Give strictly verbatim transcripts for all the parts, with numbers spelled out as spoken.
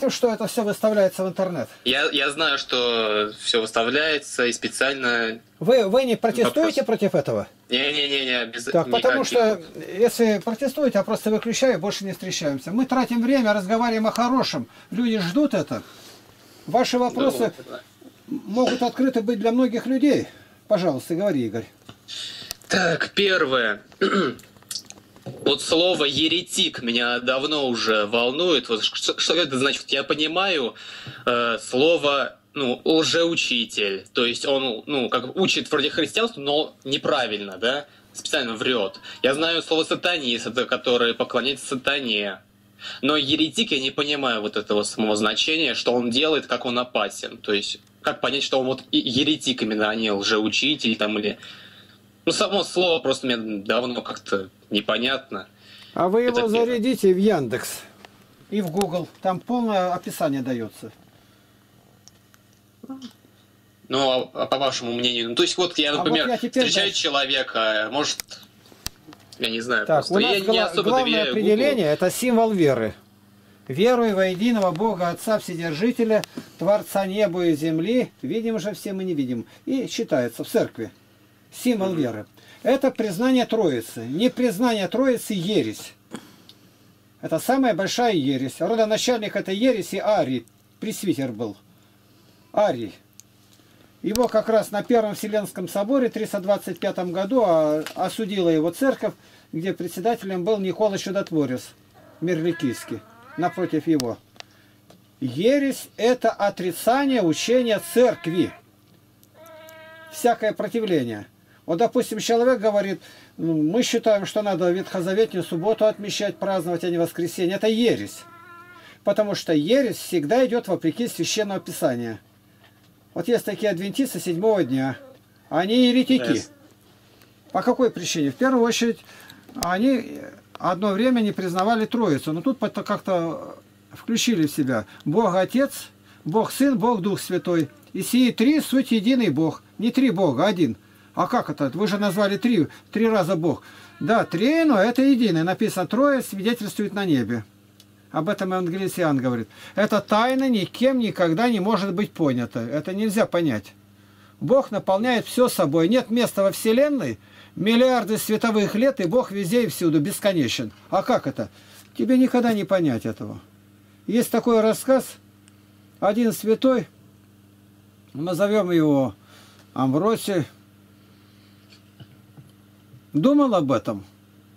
против, что это все выставляется в интернет? Я, я знаю, что все выставляется и специально... Вы, вы не протестуете Вопрос. против этого? Не-не-не, без Так, потому никаких. что, если протестуете, я просто выключаю, больше не встречаемся. Мы тратим время, разговариваем о хорошем. Люди ждут это. Ваши вопросы Ну, могут открыты быть для многих людей. Пожалуйста, говори, Игорь. Так, первое. Вот слово «еретик» меня давно уже волнует. Вот что, что это значит? Я понимаю э, слово ну, «лжеучитель». То есть он ну, как учит вроде христианства, но неправильно, да? Специально врет. Я знаю слово «сатанист», это который поклоняется сатане. Но еретик, я не понимаю вот этого самого значения, что он делает, как он опасен. То есть как понять, что он вот еретик именно, а не лжеучитель там или... Ну, само слово просто мне давно как-то непонятно. А вы Это его первое. зарядите в Яндекс и в Google. Там полное описание дается. Ну, а, а по вашему мнению? Ну, то есть вот я, А например, вот я теперь, встречаю да. человека, может, я не знаю, Так, просто у нас я не гла- особо главное доверяю определение – это символ веры. Веруй во единого Бога, Отца Вседержителя, Творца неба и земли, видим же все мы не видим. И читается в церкви. Символ mm-hmm. веры. Это признание Троицы. Не признание Троицы – ересь. Это самая большая ересь. Родоначальник этой ереси Арий, пресвитер был. Арий. Его как раз на Первом Вселенском соборе в триста двадцать пятом году осудила его церковь, где председателем был Никола Чудотворец Мирликийский, напротив его. Ересь – это отрицание учения церкви. Всякое противление. Вот, допустим, человек говорит, ну, мы считаем, что надо ветхозаветную субботу отмечать, праздновать, а не воскресенье. Это ересь. Потому что ересь всегда идет вопреки Священного Писания. Вот есть такие адвентисты седьмого дня. Они еретики. Yes. По какой причине? В первую очередь, они одно время не признавали Троицу. Но тут как-то включили в себя Бог Отец, Бог Сын, Бог Дух Святой. И сии три суть единый Бог. Не три Бога, один. А как это? Вы же назвали три, три раза Бог. Да, три, но это единый. Написано, трое свидетельствует на небе. Об этом евангелист Иоанн говорит. Это тайна никем никогда не может быть понята. Это нельзя понять. Бог наполняет все собой. Нет места во Вселенной, миллиарды световых лет, и Бог везде и всюду, бесконечен. А как это? Тебе никогда не понять этого. Есть такой рассказ. Один святой, назовем его Амвросий, думал об этом.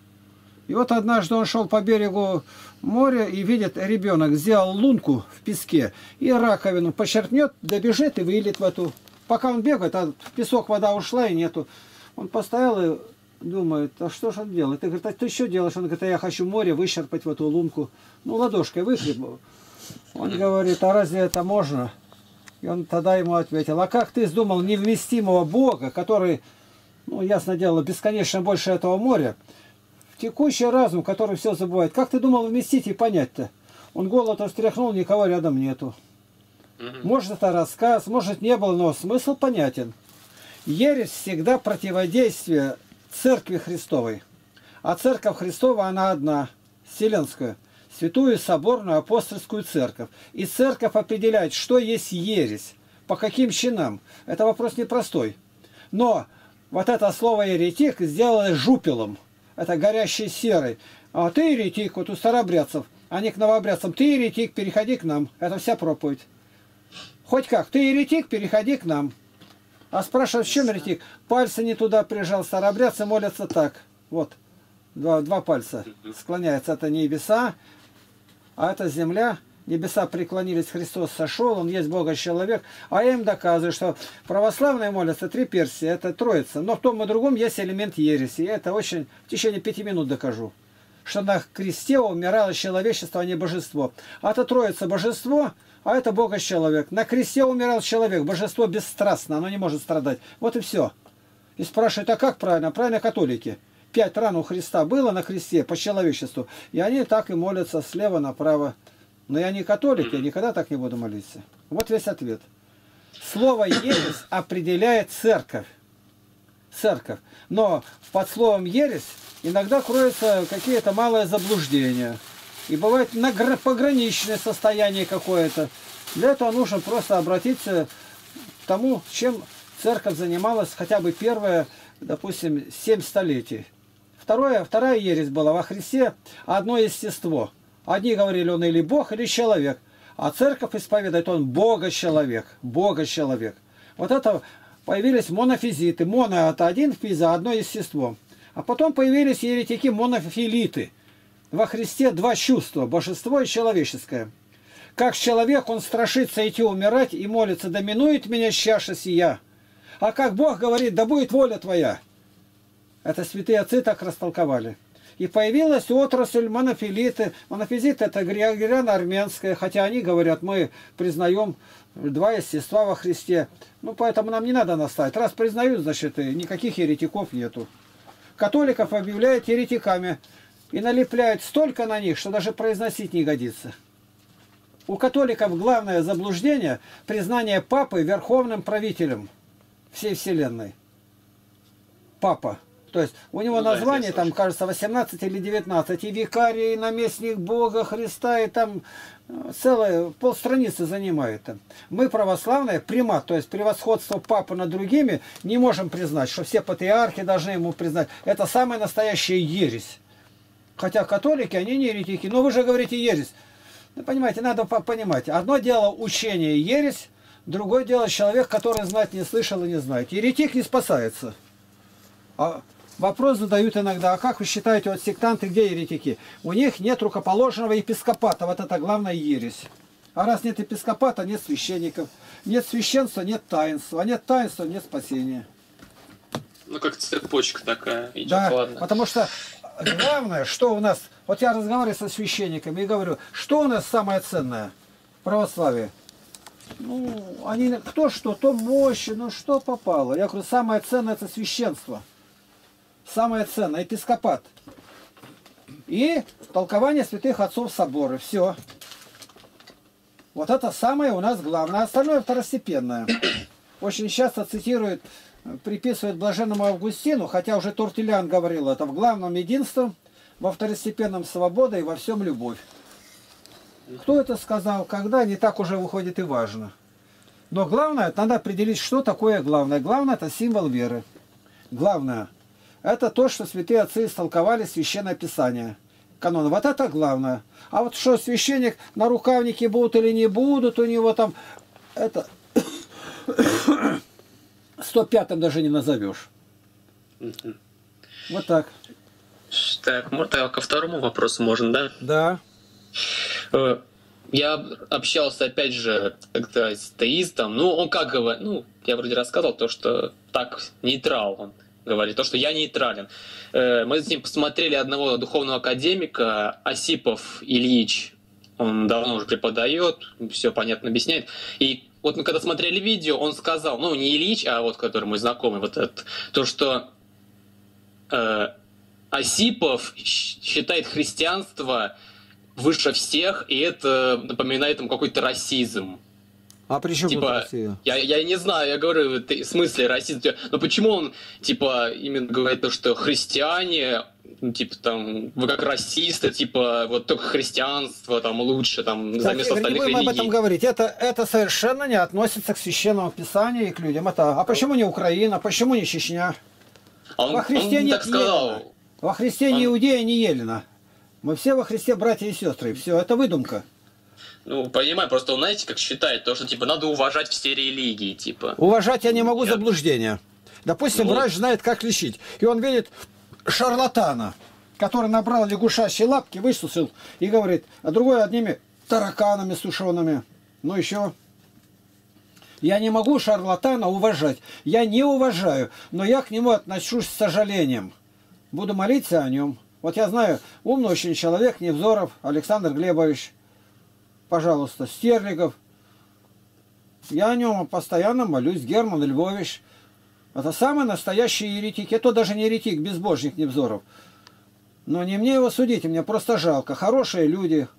И вот однажды он шел по берегу моря и видит, ребенок сделал лунку в песке и раковину почерпнет, добежит и вылет в эту. Пока он бегает, а в песок вода ушла и нету. Он постоял и думает, а что же он делает? И говорит, а ты что делаешь? Он говорит, а я хочу море вычерпать в эту лунку. Ну, ладошкой выхлебал. Он говорит, а разве это можно? И он тогда ему ответил, а как ты думал невместимого Бога, который, ну, ясно дело, бесконечно больше этого моря, в текущий разум, который все забывает, как ты думал вместить и понять-то? Он голову встряхнул, никого рядом нету. Может, это рассказ, может, не было, но смысл понятен. Ересь всегда противодействие Церкви Христовой. А Церковь Христова, она одна, Вселенская. Святую Соборную Апостольскую Церковь. И Церковь определяет, что есть ересь, по каким чинам. Это вопрос непростой. Но вот это слово еретик сделали жупелом. Это горящей серой. А ты еретик, вот у старобрядцев, они к новобрядцам. Ты еретик, переходи к нам. Это вся проповедь. Хоть как, ты еретик, переходи к нам. А спрашивают, в чем еретик? Пальцы не туда прижал, старобрядцы молятся так. Вот, два, два пальца склоняются. Это небеса, а это земля. Небеса преклонились, Христос сошел, Он есть Бога-человек. А я им доказываю, что православные молятся три перстня, это Троица. Но в том и другом есть элемент ереси. Я это очень в течение пяти минут докажу. Что на кресте умирало человечество, а не божество. А это Троица божество, а это Бога-человек. На кресте умирал человек, божество бесстрастно, оно не может страдать. Вот и все. И спрашивают, а как правильно? Правильно католики. Пять ран у Христа было на кресте по человечеству. И они так и молятся слева направо. Но я не католик, я никогда так не буду молиться. Вот весь ответ. Слово «ересь» определяет церковь. Церковь. Но под словом «ересь» иногда кроются какие-то малые заблуждения. И бывает на пограничное состояние какое-то. Для этого нужно просто обратиться к тому, чем церковь занималась хотя бы первые, допустим, семь столетий. Второе, вторая ересь была во Христе одно естество. Одни говорили, он или Бог, или человек. А церковь исповедует, он Бога-человек. Бога-человек. Вот это появились монофизиты. Моно – это один физа, одно естество. А потом появились еретики монофилиты. Во Христе два чувства – божество и человеческое. Как человек, он страшится идти умирать и молится, да минует меня чаша сия. А как Бог говорит, да будет воля твоя. Это святые отцы так растолковали. И появилась отрасль монофилиты. Монофизит – это григориано-армянская, хотя они говорят, мы признаем два естества во Христе. Ну, поэтому нам не надо наставить. Раз признают, значит, и никаких еретиков нету. Католиков объявляют еретиками и налепляют столько на них, что даже произносить не годится. У католиков главное заблуждение – признание Папы верховным правителем всей Вселенной. Папа. То есть у него ну, название, да, там, кажется, восемнадцать или девятнадцать, и викарий, и наместник Бога, Христа, и там целое полстраницы занимает. Мы, православные, примат, то есть превосходство Папы над другими, не можем признать, что все патриархи должны ему признать. Это самая настоящая ересь. Хотя католики, они не еретики. Но вы же говорите ересь. Ну, понимаете, надо понимать. Одно дело учение ересь, другое дело человек, который знать не слышал и не знает. Еретик не спасается. А вопрос задают иногда, а как вы считаете, вот сектанты, где еретики? У них нет рукоположенного епископата, вот это главная ересь. А раз нет епископата, нет священников. Нет священства, нет таинства. А нет таинства, нет спасения. Ну, как цепочка такая идет, да, ладно. Потому что главное, что у нас... Вот я разговариваю со священниками и говорю, что у нас самое ценное в православии? Ну, они... Кто что, то мощи, ну что попало? Я говорю, самое ценное это священство. Самое ценное, епископат. И толкование святых отцов соборы. Все. Вот это самое у нас главное. Остальное второстепенное. Очень часто цитируют, приписывают блаженному Августину, хотя уже Тортилян говорил, это в главном единство, во второстепенном свобода и во всем любовь. Кто это сказал, когда, не так уже выходит и важно. Но главное, надо определить, что такое главное. Главное, это символ веры. Главное. Это то, что святые отцы истолковали Священное Писание. Канон. Вот это главное. А вот что священник на рукавнике будут или не будут, у него там... Это... сто пятым даже не назовешь. Вот так. Так, может, ко второму вопросу можно, да? Да. Я общался, опять же, как-то с теистом. Ну, он как говорит, ну, я вроде рассказывал то, что так, нейтрал он. Говорит, то, что я нейтрален. Мы с ним посмотрели одного духовного академика, Осипов Ильич, он давно уже преподает, все понятно объясняет. И вот мы когда смотрели видео, он сказал, ну не Ильич, а вот который мой знакомый, вот этот, то, что э, Осипов считает христианство выше всех, и это напоминает ему какой-то расизм. А при чем типа, Россия? Я, я не знаю, я говорю, в смысле расизм. Но почему он, типа, именно говорит то, что христиане, ну, типа, там, вы как расисты, типа, вот только христианство там лучше, там, так, заместо Игорь, остальных не будем религий. об этом говорить. Это, это совершенно не относится к Священному Писанию и к людям. Это, а почему не Украина, почему не Чечня? А он, во Христе он нет так сказал. Елена. Во Христе он... ни Иудея, ни Елена. Мы все во Христе братья и сестры. Все, это выдумка. Ну, понимаю, просто он, знаете, как считает, то, что, типа, надо уважать все религии, типа. Уважать я не могу я... заблуждение. Допустим, ну, врач знает, как лечить. И он видит шарлатана, который набрал лягушачьи лапки, высусил, и говорит, а другой одними тараканами сушеными. Ну, еще. Я не могу шарлатана уважать. Я не уважаю, но я к нему отношусь с сожалением. Буду молиться о нем. Вот я знаю, умный очень человек, Невзоров Александр Глебович. Пожалуйста, Стерлигов. Я о нем постоянно молюсь. Герман Львович. Это самый настоящий еретик. Это даже не еретик, безбожник Невзоров. Но не мне его судить, мне просто жалко. Хорошие люди.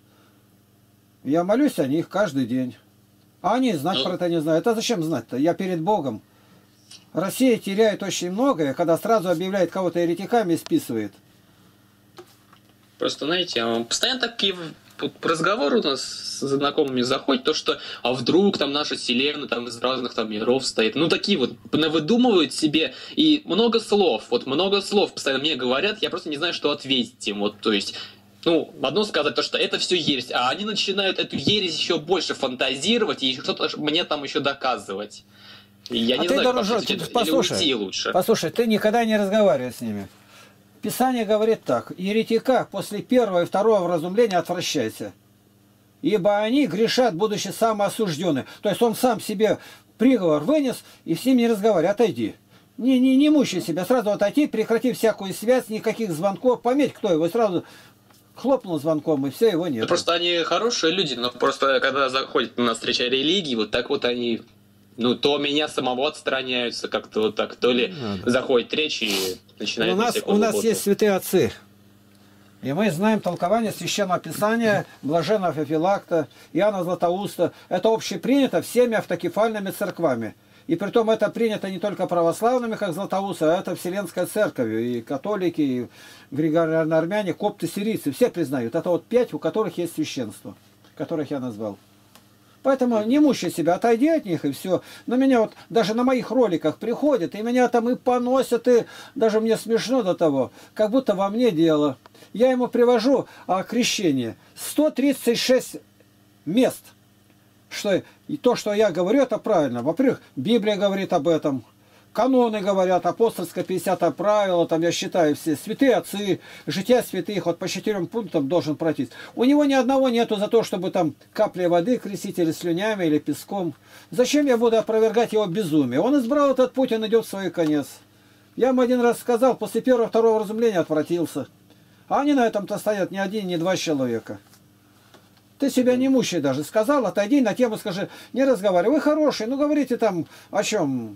Я молюсь о них каждый день. А они знать про это не знают. А зачем знать-то? Я перед Богом. Россия теряет очень многое, когда сразу объявляет кого-то еретиками и списывает. Просто, знаете, а, постоянно такие вот разговоры у нас с знакомыми заходят, то что, а вдруг там наша вселенная там из разных там миров стоит. Ну, такие вот навыдумывают себе, и много слов, вот много слов постоянно мне говорят, я просто не знаю, что ответить им. Вот, то есть, ну, одно сказать то, что это все ересь, а они начинают эту ересь еще больше фантазировать и что-то мне там еще доказывать. И я а не ты, знаю, дорожок, как ответить, послушай, или уйти лучше. Послушай, ты никогда не разговаривай с ними. Писание говорит так: еретика после первого и второго вразумления отвращайся, ибо они грешат, будучи самоосуждены. То есть он сам себе приговор вынес и с ним не разговаривай, отойди. Не, не, не мучай себя, сразу отойти, прекрати всякую связь, никаких звонков, пометь, кто его, сразу хлопнул звонком, и все, его нет. Ну, просто они хорошие люди, но просто когда заходят на встречу религии, вот так вот они... Ну, то меня самого отстраняются как-то вот так, то ли Надо. Заходит речь и начинает... У нас, у нас есть святые отцы, и мы знаем толкование Священного Писания блаженного Феофилакта, Иоанна Златоуста. Это общепринято всеми автокефальными церквами. И притом это принято не только православными, как Златоуст, а это Вселенская Церковь. И католики, и григорианы-армяне, копты, сирийцы, все признают. Это вот пять, у которых есть священство, которых я назвал. Поэтому не мучай себя, отойди от них и все. Но меня вот даже на моих роликах приходят, и меня там и поносят, и даже мне смешно до того, как будто во мне дело. Я ему привожу о крещении. сто тридцать шесть мест. Что, и то, что я говорю, это правильно. Во-первых, Библия говорит об этом. Каноны говорят, апостольское пятидесятое правило, там я считаю все, святые отцы, жития святых, вот по четырем пунктам должен пройтись. У него ни одного нету за то, чтобы там каплей воды крестить или слюнями, или песком. Зачем я буду опровергать его безумие? Он избрал этот путь, он идет в свой конец. Я ему один раз сказал, после первого-второго разумления отвратился. А они на этом-то стоят ни один, ни два человека. Ты себя не мучай даже. Сказал, отойди на тему, скажи, не разговаривай. Вы хороший, ну говорите там о чем...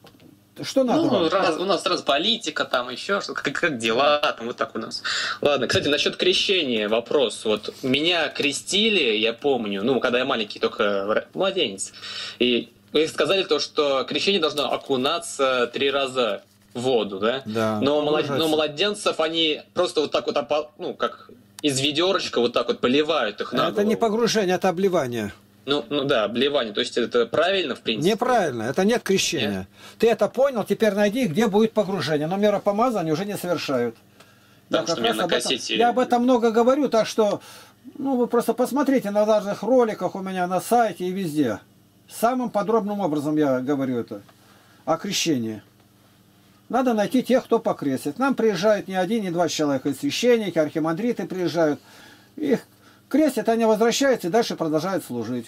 Что надо? Ну, раз, у нас сразу политика, там еще что-то, как, как дела, там вот так у нас. Ладно, кстати, насчет крещения вопрос. Вот меня крестили, я помню, ну, когда я маленький, только младенец. И вы сказали то, что крещение должно окунаться три раза в воду, да? Да. Но, молод... Но младенцев они просто вот так вот, ну, как из ведерочка вот так вот поливают их на голову. Это не погружение, это обливание. Ну, ну да, обливание. То есть это правильно, в принципе? Неправильно, это нет крещения. Нет? Ты это понял, теперь найди, где будет погружение. Но миропомазание уже не совершают. Потому я что у меня на кассете... Этом, я об этом много говорю, так что ну, вы просто посмотрите на разных роликах у меня на сайте и везде. Самым подробным образом я говорю это. О крещении. Надо найти тех, кто покрестит. Нам приезжают не один, не два человека. И священники, архимандриты приезжают. Их крестят, они возвращаются и дальше продолжают служить.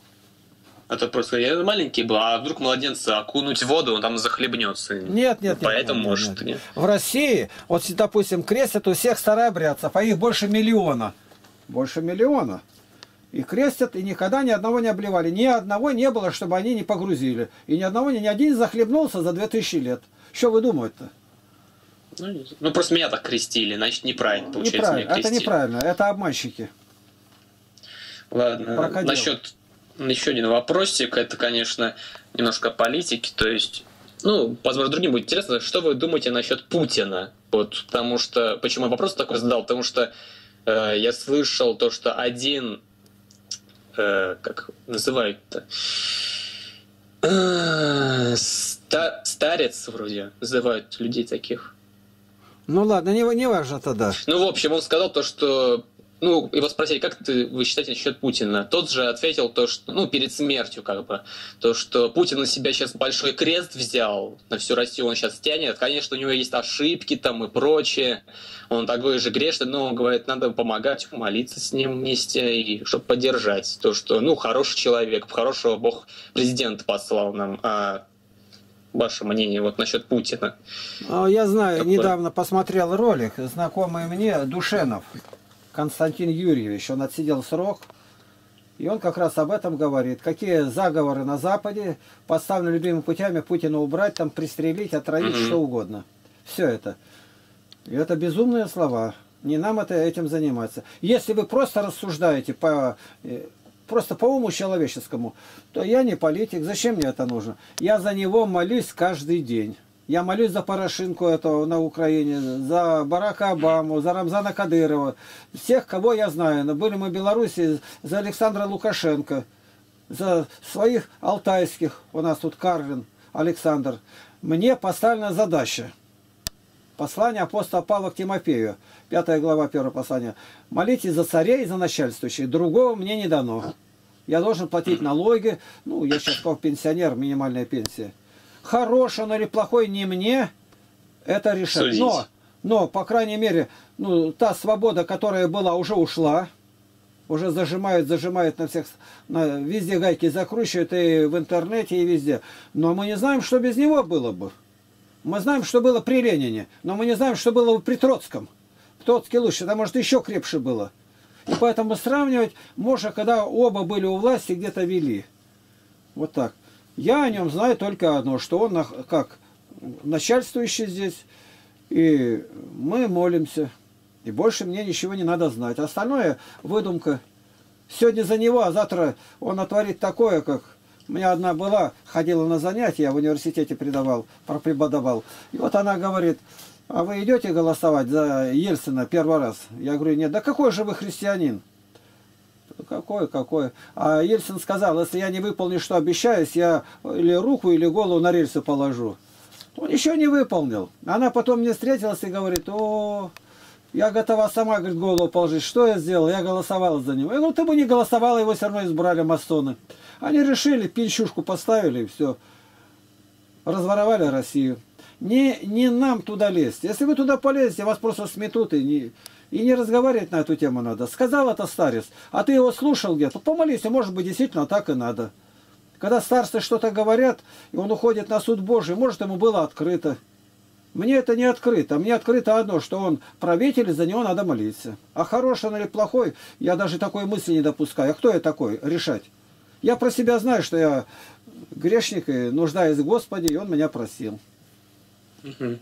Это просто я маленький был, а вдруг младенца окунуть в воду, он там захлебнется. Нет, нет, ну, поэтому нет, может нет. нет. В России, вот допустим, крестят у всех старообрядцев, а их больше миллиона. Больше миллиона. И крестят, и никогда ни одного не обливали. Ни одного не было, чтобы они не погрузили. И ни одного, ни один не захлебнулся за две тысячи лет. Что вы думаете-то? Ну, ну, просто меня так крестили, значит, неправильно получается. Неправильно. Это неправильно, это обманщики. Ладно, Прокодил. Насчет еще один вопросик, это, конечно, немножко политики, то есть, ну, возможно, другим будет интересно, что вы думаете насчет Путина? Вот, потому что, почему я вопрос такой задал, потому что э, я слышал то, что один, э, как называют-то, э, ста, старец вроде называют людей таких. Ну ладно, не, не важно тогда. Ну, в общем, он сказал то, что ну, его спросили, как ты, вы считаете насчет Путина? Тот же ответил то, что, ну, перед смертью, как бы, то, что Путин на себя сейчас большой крест взял, на всю Россию он сейчас тянет. Конечно, у него есть ошибки там и прочее. Он такой же грешный, но он говорит, надо помогать, молиться с ним вместе, и чтобы поддержать. То, что, ну, хороший человек, хорошего Бог президента послал нам. А ваше мнение вот насчет Путина? Я знаю, Такое... недавно посмотрел ролик, знакомый мне, Душенов. Константин Юрьевич, он отсидел срок, и он как раз об этом говорит. Какие заговоры на Западе, поставлены любыми путями Путина убрать, там пристрелить, отравить, mm-hmm. что угодно. Все это. И это безумные слова. Не нам это, этим заниматься. Если вы просто рассуждаете по, просто по уму человеческому, то я не политик. Зачем мне это нужно? Я за него молюсь каждый день. Я молюсь за Порошенко этого на Украине, за Барака Обаму, за Рамзана Кадырова, всех, кого я знаю. Но были мы в Беларуси, за Александра Лукашенко, за своих алтайских, у нас тут Карлин Александр. Мне поставлена задача. Послание апостола Павла к Тимофею, пятая глава, первое послание. Молитесь за царей и за начальствующих, другого мне не дано. Я должен платить налоги, ну, я сейчас как пенсионер, минимальная пенсия. Хороший он или плохой, не мне это решать. Но, но, по крайней мере, ну, та свобода, которая была, уже ушла. Уже зажимают, зажимают на всех, на, везде гайки закручивают, и в интернете, и везде. Но мы не знаем, что без него было бы. Мы знаем, что было при Ленине, но мы не знаем, что было бы при Троцком. Троцкий лучше, да, может, еще крепче было. И поэтому сравнивать можно, когда оба были у власти, где-то вели. Вот так. Я о нем знаю только одно, что он как начальствующий здесь, и мы молимся. И больше мне ничего не надо знать. Остальное выдумка. Сегодня за него, а завтра он натворит такое, как... У меня одна была, ходила на занятия, я в университете преподавал, преподавал. И вот она говорит, а вы идете голосовать за Ельцина первый раз? Я говорю, нет, да какой же вы христианин? Какой, какой? А Ельцин сказал, если я не выполню, что обещаюсь, я или руку, или голову на рельсы положу. Он еще не выполнил. Она потом мне встретилась и говорит, о, я готова сама, говорит, голову положить. Что я сделал? Я голосовала за него. Я говорю, ну ты бы не голосовала, его все равно избрали масоны. Они решили, пенщушку поставили, и все. Разворовали Россию. Не, не нам туда лезть. Если вы туда полезете, вас просто сметут, и не, и не разговаривать на эту тему надо. Сказал это старец, а ты его слушал где-то, помолись, может быть, действительно так и надо. Когда старцы что-то говорят, и он уходит на суд Божий, может, ему было открыто. Мне это не открыто. Мне открыто одно, что он правитель, и за него надо молиться. А хороший он или плохой, я даже такой мысли не допускаю. А кто я такой? Решать. Я про себя знаю, что я грешник и нуждаюсь в Господе, и Он меня просил. Угу.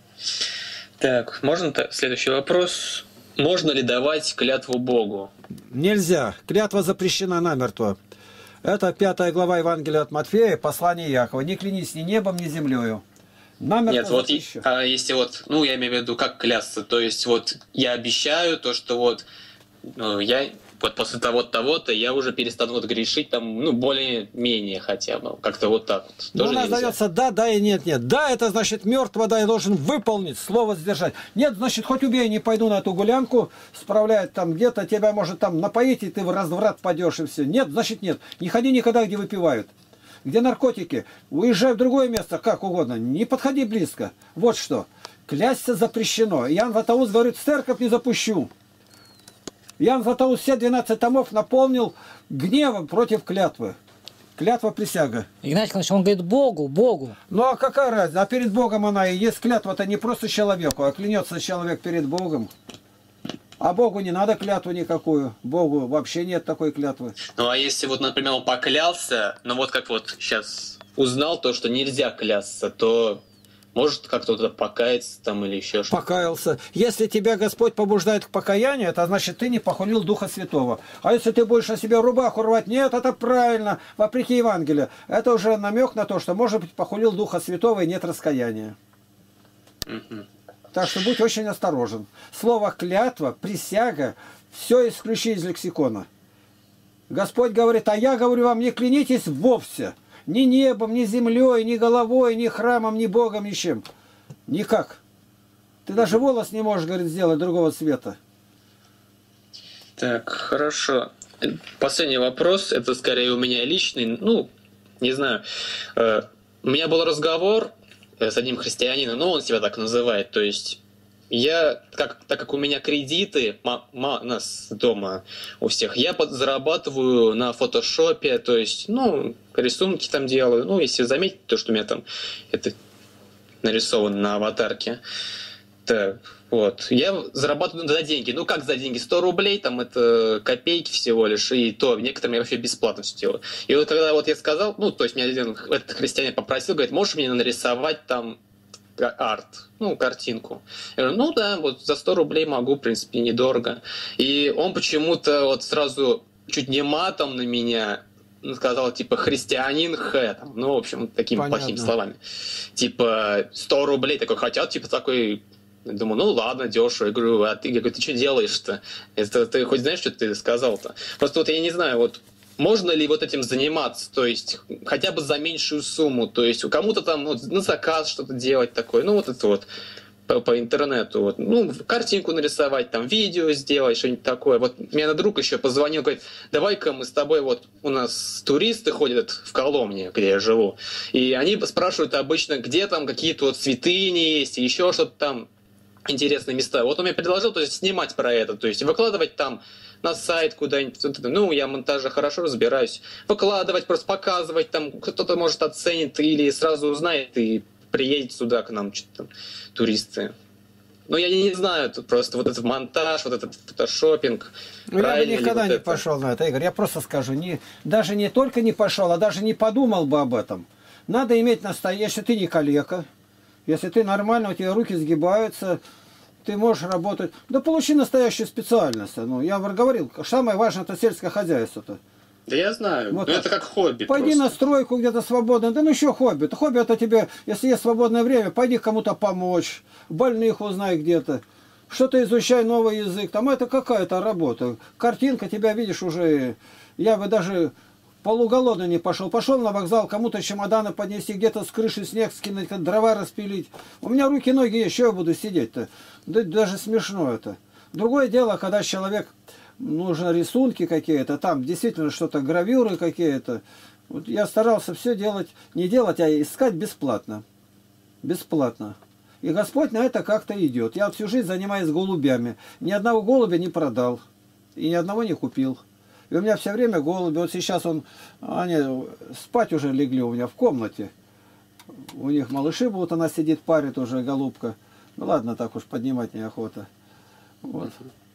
Так, можно следующий вопрос. Можно ли давать клятву Богу? Нельзя. Клятва запрещена намертво. Это пятая глава Евангелия от Матфея, послание Иакова. Не клянись ни небом, ни землею. Намертво Нет, вот запрещено. а если вот, ну я имею в виду, как клясться, то есть вот я обещаю то, что вот ну, я вот после того-то, того-то я уже перестану вот грешить, там, ну, более-менее хотя бы, как-то вот так вот. Но у нас дается да, да и нет, нет. Да, это значит мертво, да, я должен выполнить, слово сдержать. Нет, значит, хоть убей, не пойду на эту гулянку, справляет там где-то, тебя может там напоить, и ты в разврат падешь, и все. Нет, значит, нет. Не ходи никогда, где выпивают. Где наркотики, уезжай в другое место, как угодно, не подходи близко. Вот что. Клясться запрещено. Иоанн Златоуст говорит, в церковь не запущу. Иоанн Златоуст все двенадцать томов наполнил гневом против клятвы. Клятва присяга. Игнатий Николаевич, он говорит Богу, Богу. Ну а какая разница? А перед Богом она и есть клятва-то не просто человеку, а клянется человек перед Богом. А Богу не надо клятву никакую. Богу вообще нет такой клятвы. Ну а если вот, например, он поклялся, но вот как вот сейчас узнал то, что нельзя клясться, то может как-то вот покаяться там или еще что-то. Покаялся. Если тебя Господь побуждает к покаянию, это значит, ты не похулил Духа Святого. А если ты будешь на себе рубаху рвать, нет, это правильно, вопреки Евангелию. Это уже намек на то, что, может быть, похулил Духа Святого и нет раскаяния. Угу. Так что будь очень осторожен. Слово клятва, присяга, все исключи из лексикона. Господь говорит, а я говорю вам, не клянитесь вовсе. Ни небом, ни землей, ни головой, ни храмом, ни Богом, ни чем. Никак. Ты даже волос не можешь, говорит, сделать другого цвета. Так, хорошо. Последний вопрос, это скорее у меня личный, ну, не знаю. У меня был разговор с одним христианином, ну, он себя так называет, то есть я, как, так как у меня кредиты, ма, ма, нас дома у всех, я под, зарабатываю на фотошопе, то есть, ну, рисунки там делаю, ну, если заметить то, что у меня там это нарисовано на аватарке. Так, вот. Я зарабатываю за деньги. Ну, как за деньги? сто рублей, там, это копейки всего лишь, и то, некоторым я вообще бесплатно все делаю. И вот когда вот я сказал, ну, то есть меня один этот христианин попросил, говорит, можешь мне нарисовать там арт, ну, картинку. Я говорю, ну да, вот за сто рублей могу, в принципе, недорого. И он почему-то вот сразу чуть не матом на меня сказал, типа, христианин Х, там, ну, в общем, такими Понятно. плохими словами. Типа, сто рублей такой хотят, типа, такой... Думаю, ну ладно, дешево. Я говорю, а ты, я говорю, ты что делаешь-то? Это ты хоть знаешь, что ты сказал-то? Просто вот я не знаю, вот можно ли вот этим заниматься, то есть хотя бы за меньшую сумму, то есть у кому-то там вот, на заказ что-то делать такое, ну вот это вот по, по интернету, вот, ну картинку нарисовать, там видео сделать, что-нибудь такое. Вот мне друг еще позвонил, говорит, давай-ка мы с тобой, вот у нас туристы ходят в Коломне, где я живу, и они спрашивают обычно, где там какие-то вот святыни есть, и еще что-то там, интересные места. Вот он мне предложил, то есть снимать про это, то есть выкладывать там на сайт куда-нибудь. Ну, я в монтаже хорошо разбираюсь. Выкладывать, просто показывать, там кто-то может оценит или сразу узнает и приедет сюда к нам что-то там, туристы. Ну, я не знаю, тут просто вот этот монтаж, вот этот фотошопинг. Ну, я бы никогда вот не это? пошел на это, Игорь. Я просто скажу, не, даже не только не пошел, а даже не подумал бы об этом. Надо иметь настоящее, если ты не калека, если ты нормально, у тебя руки сгибаются, ты можешь работать. Да получи настоящую специальность. Ну, я вам говорил, самое важное это сельское хозяйство-то. Да я знаю, Вот но это как хобби. Пойди просто. на стройку где-то свободно. Да ну еще хобби. Это хобби это тебе, если есть свободное время, пойди кому-то помочь. Больных узнай где-то. Что-то изучай новый язык. Там это какая-то работа. Картинка тебя видишь уже. Я бы даже полуголодный не пошел. Пошел на вокзал, кому-то чемоданы поднести, где-то с крыши снег скинуть, дрова распилить. У меня руки, ноги есть, что я буду сидеть-то? Да, даже смешно это. Другое дело, когда человек, нужно рисунки какие-то, там действительно что-то, гравюры какие-то. Вот я старался все делать, не делать, а искать бесплатно. Бесплатно. И Господь на это как-то идет. Я вот всю жизнь занимаюсь голубями. Ни одного голубя не продал. И ни одного не купил. И у меня все время голуби. Вот сейчас он, они спать уже легли у меня в комнате. У них малыши будут, она сидит, парит уже, голубка. Ну ладно, так уж поднимать неохота. Вот.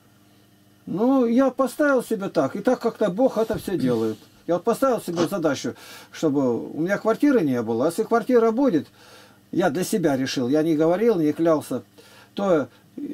Ну, я поставил себе так. И так как-то Бог это все делает. Я вот поставил себе задачу, чтобы у меня квартиры не было. А если квартира будет, я для себя решил, я не говорил, не клялся, то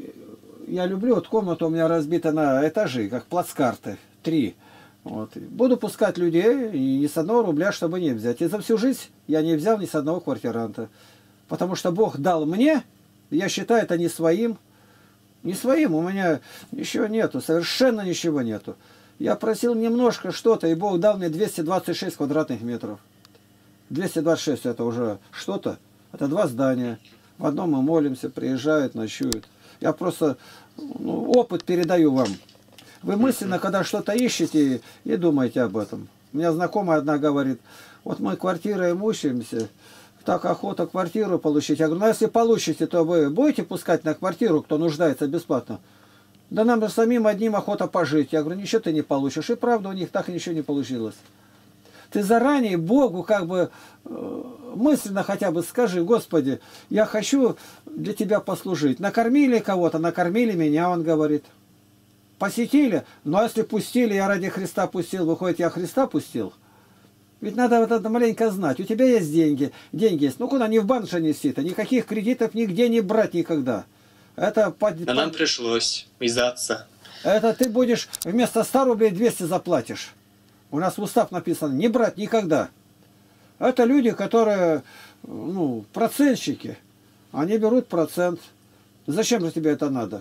я люблю, вот комната у меня разбита на этажи, как плацкарты, три. Вот. Буду пускать людей, и ни с одного рубля, чтобы не взять. И за всю жизнь я не взял ни с одного квартиранта. Потому что Бог дал мне, я считаю это не своим. Не своим, у меня еще нету, совершенно ничего нету. Я просил немножко что-то, и Бог дал мне двести двадцать шесть квадратных метров. двести двадцать шесть это уже что-то. Это два здания. В одном мы молимся, приезжают, ночуют. Я просто ну, опыт передаю вам. Вы мысленно, когда что-то ищете, и думаете об этом. У меня знакомая одна говорит, вот мы квартирой мучаемся, так охота квартиру получить. Я говорю, ну если получите, то вы будете пускать на квартиру, кто нуждается бесплатно? Да нам же самим одним охота пожить. Я говорю, ничего ты не получишь. И правда у них так ничего не получилось. Ты заранее Богу как бы мысленно хотя бы скажи, Господи, я хочу для Тебя послужить. Накормили кого-то, накормили меня, он говорит. Посетили, ну а если пустили, я ради Христа пустил, выходит, я Христа пустил. Ведь надо вот это маленько знать. У тебя есть деньги, деньги есть. Ну куда, не в банк же нести-то, никаких кредитов нигде не брать никогда. Это под, А под... нам пришлось из-за отца. Это ты будешь вместо ста рублей двести заплатишь. У нас в устав написано, не брать никогда. Это люди, которые, ну, процентщики. Они берут процент. Зачем же тебе это надо?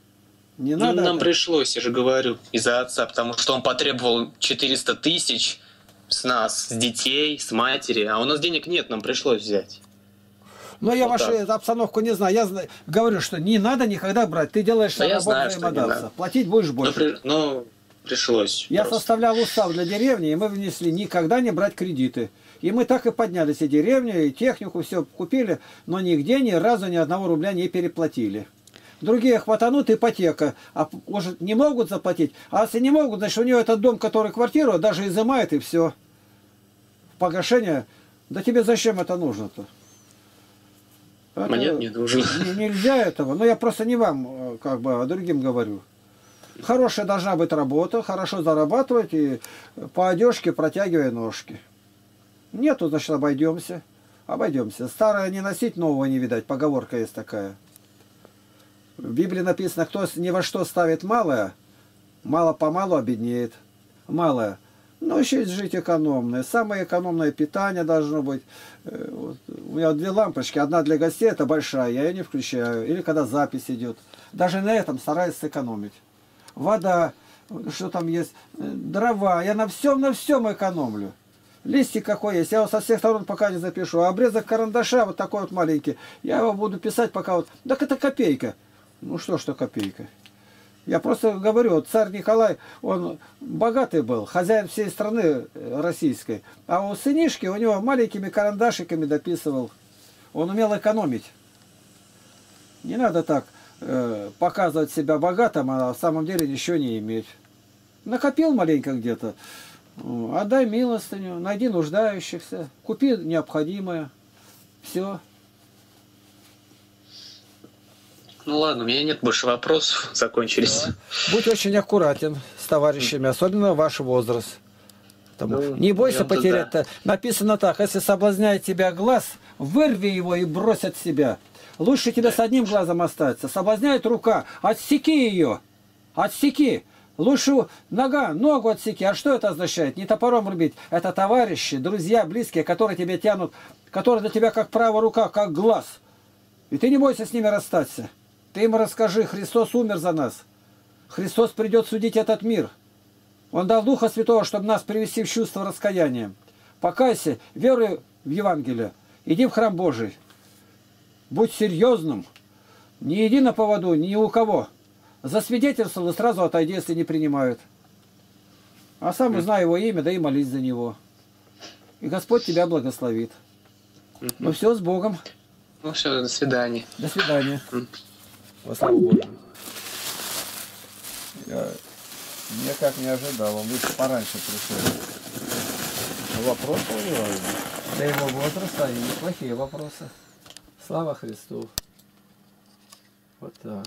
Не Ну, надо. нам это. пришлось, я же говорю, из-за отца, потому что он потребовал четыреста тысяч с нас, с детей, с матери, а у нас денег нет, нам пришлось взять. Но я Вот вашу так. обстановку не знаю. Я знаю, говорю, что не надо никогда брать. Ты делаешь Да я работу знаю, что не взаимодавца. надо. Платить будешь Но, больше. при- но пришлось. Я просто. составлял устав для деревни, и мы внесли никогда не брать кредиты. И мы так и поднялись, и деревню, и технику, все купили, но нигде ни разу ни одного рубля не переплатили. Другие хватанут ипотека, а может не могут заплатить. А если не могут, значит у него этот дом, который квартиру, даже изымает и все. Погашение. Да тебе зачем это нужно-то? Это Мне не нужно. не- Нельзя этого. Но я просто не вам, э, как бы, а другим говорю. Хорошая должна быть работа, хорошо зарабатывать и по одежке протягивая ножки. Нету, значит, обойдемся. Обойдемся. Старое не носить, нового не видать. Поговорка есть такая. В Библии написано, кто ни во что ставит малое, мало-помалу обеднеет. Малое. Научись жить экономно. Самое экономное питание должно быть. Вот. У меня две лампочки. Одна для гостей, это большая, я ее не включаю. Или когда запись идет. Даже на этом стараюсь сэкономить. Вода, что там есть, дрова. Я на всем, на всем экономлю. Листик какой есть, я его со всех сторон пока не запишу. А обрезок карандаша вот такой вот маленький, я его буду писать пока вот. Так это копейка. Ну что, что копейка? Я просто говорю, вот царь Николай, он богатый был, хозяин всей страны российской. А у сынишки у него маленькими карандашиками дописывал. Он умел экономить. Не надо так э, показывать себя богатым, а на самом деле ничего не иметь. Накопил маленько где-то. Отдай милостыню, найди нуждающихся, купи необходимое. Все. Ну ладно, у меня нет больше вопросов, закончились. Да. Будь очень аккуратен с товарищами, особенно ваш возраст. Потому, ну, не бойся потерять. Да. Написано так, если соблазняет тебя глаз, вырви его и брось от себя. Лучше тебе с одним глазом остаться. Соблазняет рука, отсеки ее. Отсеки. Лучше нога, ногу отсеки. А что это означает? Не топором рубить. Это товарищи, друзья, близкие, которые тебя тянут, которые для тебя как правая рука, как глаз. И ты не бойся с ними расстаться. Ты им расскажи, Христос умер за нас. Христос придет судить этот мир. Он дал Духа Святого, чтобы нас привести в чувство раскаяния. Покайся, веруй в Евангелие. Иди в храм Божий. Будь серьезным. Не иди на поводу ни у кого. Засвидетельствовал и сразу отойди, если не принимают. А сам узнай его имя, да и молись за него. И Господь тебя благословит. Ну все, с Богом. Ну все, до свидания. До свидания. Во славу Божию. Я никак не ожидал, он лучше пораньше пришел. Вопросы у него для его возраста, они неплохие вопросы. Слава Христу. Вот так.